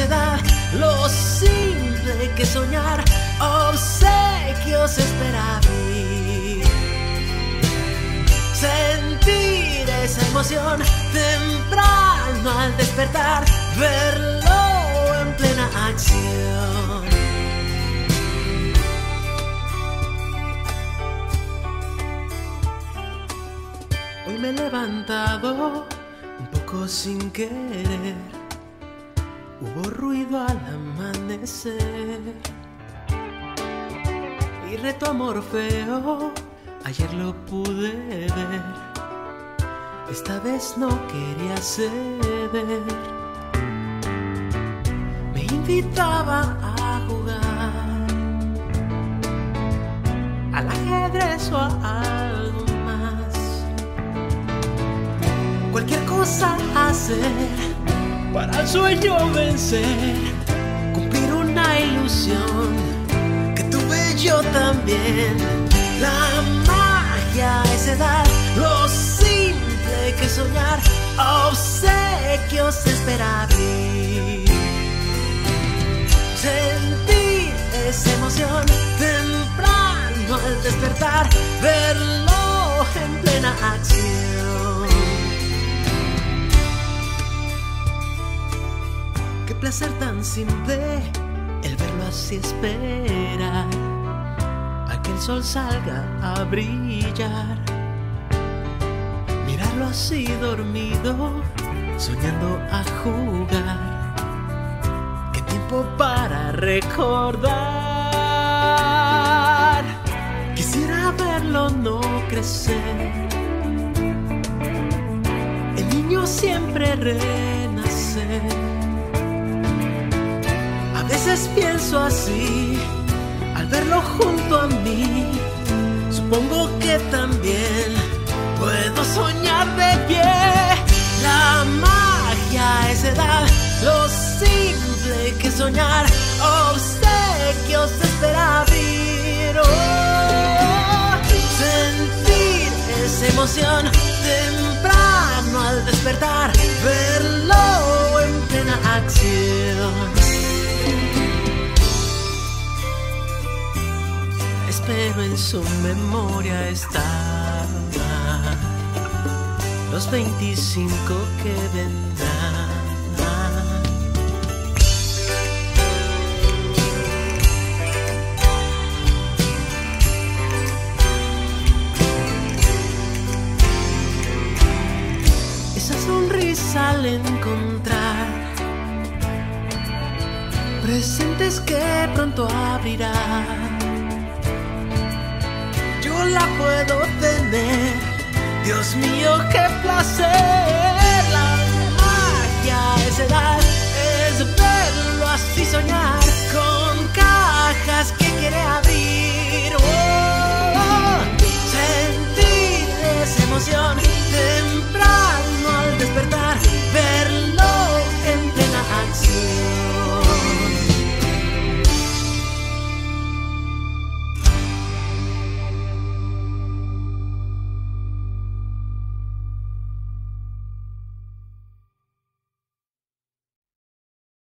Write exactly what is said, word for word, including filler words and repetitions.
esa edad, lo simple que soñar, obsequios espera abrir. Sentir esa emoción temprano al despertar, verlo en plena acción. Hoy me he levantado un poco sin querer, hubo ruido al amanecer y reto a Morfeo, ayer lo pude ver, esta vez no quería ceder. Me invitaba a jugar al ajedrez o a algo más, cualquier cosa hacer para el sueño vencer, cumplir una ilusión que tuve yo también. La magia es edad, lo simple que soñar, obsequios espera abrir. Sentir esa emoción temprano al despertar, verlo en plena acción. Qué placer tan simple el verlo así esperar a que el sol salga a brillar, mirarlo así dormido, soñando a jugar. Qué tiempo para recordar. Quisiera verlo no crecer, el niño siempre renacer. A veces pienso así al verlo junto a mí, supongo que también puedo soñar de pie. La magia es edad, lo simple que soñar, obsequios espera abrir. Oh, sentir esa emoción temprano al despertar, verlo en plena acción. Pero en su memoria estaban los veinticinco que vendrán. Esa sonrisa al encontrar presentes que pronto abrirán, yo la puedo tener. Dios mío, qué placer.